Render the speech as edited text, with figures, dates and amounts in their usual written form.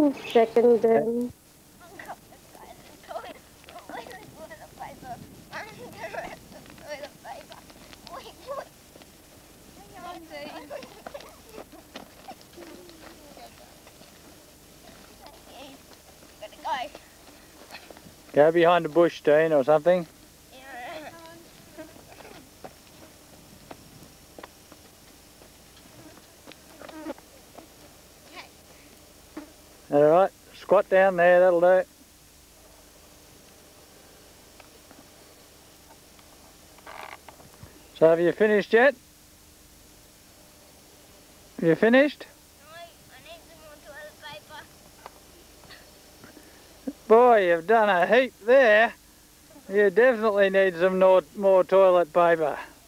Second down. Go behind the bush, Dean, or something. Alright, squat down there, that'll do. So have you finished yet? Have you finished? No, I need some more toilet paper. Boy, you've done a heap there. You definitely need some more toilet paper.